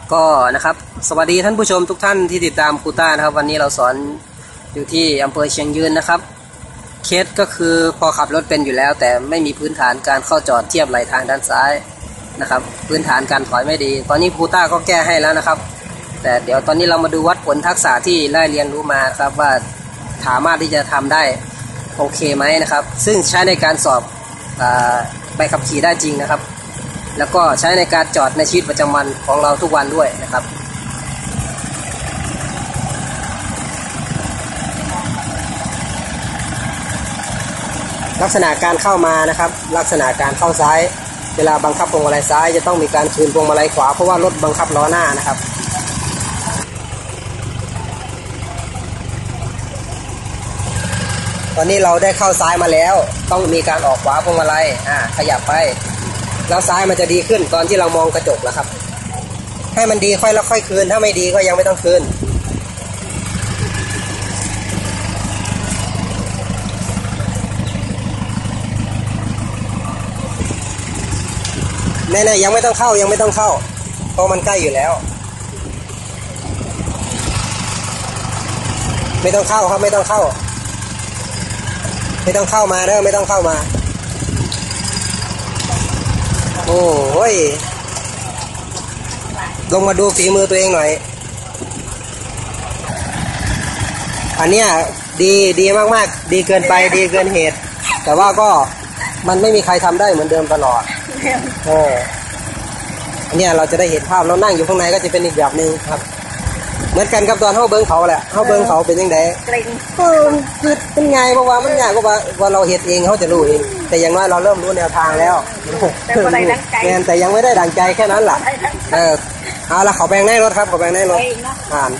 ก็นะครับสวัสดีท่านผู้ชมทุกท่านที่ติดตามครูต้านะครับวันนี้เราสอนอยู่ที่อำเภอเชียงยืนนะครับเคสก็คือพอขับรถเป็นอยู่แล้วแต่ไม่มีพื้นฐานการเข้าจอดเทียบไหลทางด้านซ้ายนะครับพื้นฐานการถอยไม่ดีตอนนี้ครูต้าก็แก้ให้แล้วนะครับแต่เดี๋ยวตอนนี้เรามาดูวัดผลทักษะที่ได้เรียนรู้มาครับว่าสามารถที่จะทำได้โอเคไหมนะครับซึ่งใช้ในการสอบใบขับขี่ได้จริงนะครับแล้วก็ใช้ในการจอดในชีวิตประจำวันของเราทุกวันด้วยนะครับลักษณะการเข้ามานะครับลักษณะการเข้าซ้ายเวลาบังคับพวงมาลัยซ้ายจะต้องมีการคืนพวงมาลัยขวาเพราะว่ารถบังคับล้อหน้านะครับตอนนี้เราได้เข้าซ้ายมาแล้วต้องมีการออกขวาพวงมาลัยขยับไปแล้วซ้ายมันจะดีขึ้นตอนที่เรามองกระจกแล้วครับให้มันดีค่อยแล้วค่อยคืนถ้าไม่ดีก็ยังไม่ต้องคืนแน่ๆยังไม่ต้องเข้าเพราะมันใกล้อยู่แล้วไม่ต้องเข้าครับไม่ต้องเข้ามาเด้อไม่ต้องเข้ามาโอ้ยลงมาดูฝีมือตัวเองหน่อยอันเนี้ยดีมากๆดีเกินไปดีเกินเหตุแต่ว่าก็มันไม่มีใครทำได้เหมือนเดิมตลอดอันเนี้ยเราจะได้เห็นภาพเรานั่งอยู่ข้างในก็จะเป็นอีกแบบนึงครับเหมือนกันกับตอนเข้าเบิ้งเขาแหละเข้าเบิ้งเขาเป็นยังไงคือเป็นไงเพราะว่ามันยากเพราะว่าเราเห็นเองเขาจะรู้เองแต่อย่างน้อยเราเริ่มรู้แนวทางแล้วแต่ยังไม่ได้ดังใจแค่นั้นแหละเอาละเขาแบ่งในรถครับเขาแบ่งในรถผ่าน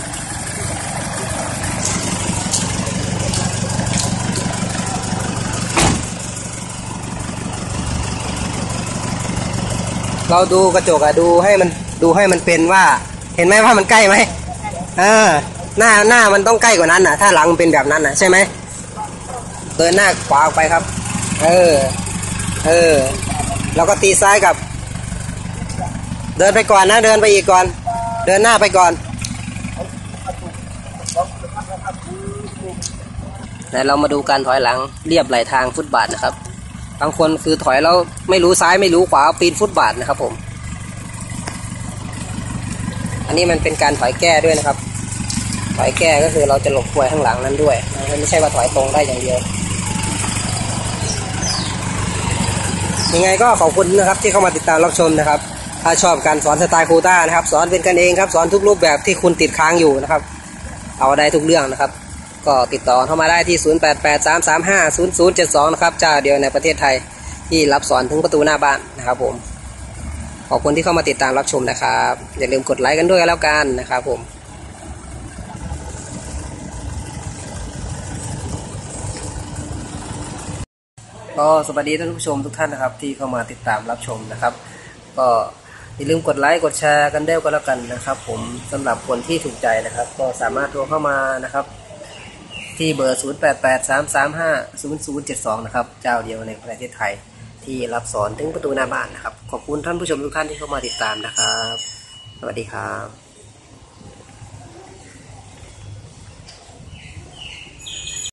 เราดูกระจกดูให้มันเป็นว่าเห็นไหมว่ามันใกล้ไหมหน้ามันต้องใกล้กว่านั้นถ้าหลังมันเป็นแบบนั้นใช่ไหมเดินหน้าขวาออกไปครับแล้วก็ตีซ้ายกับเดินไปก่อนนะเดินไปอีกก่อนเดินหน้าไปก่อนแต่เรามาดูการถอยหลังเรียบไหลทางฟุตบาทนะครับบางคนคือถอยแล้วไม่รู้ซ้ายไม่รู้ขวาปีนฟุตบาทนะครับผมอันนี้มันเป็นการถอยแก้ด้วยนะครับถอยแก้ก็คือเราจะหลบกลวยข้างหลังนั้นด้วยไม่ใช่ว่าถอยตรงได้อย่างเดียวยังไงก็ขอบคุณนะครับที่เข้ามาติดตามรับชมนะครับถ้าชอบการสอนสไตล์ครูต้านะครับสอนเป็นกันเองครับสอนทุกรูปแบบที่คุณติดค้างอยู่นะครับเอาได้ทุกเรื่องนะครับก็ติดต่อเข้ามาได้ที่0883350072นะครับเจ้าเดียวในประเทศไทยที่รับสอนถึงประตูหน้าบ้านนะครับผมขอบคุณที่เข้ามาติดตามรับชมนะครับอย่าลืมกดไลค์กันด้วยแล้วกันนะครับผมก็สวัสดีท่านผู้ชมทุกท่านนะครับที่เข้ามาติดตามรับชมนะครับก็อย่าลืมกดไลค์กดแชร์กันได้ก็แล้วกันนะครับผมสำหรับคนที่ถูกใจนะครับก็สามารถโทรเข้ามานะครับที่เบอร์0883350072นะครับเจ้าเดียวในประเทศไทยที่รับสอนถึงประตูหน้าบ้านนะครับขอบคุณท่านผู้ชมทุกท่านที่เข้ามาติดตามนะครับสวัสดีครับ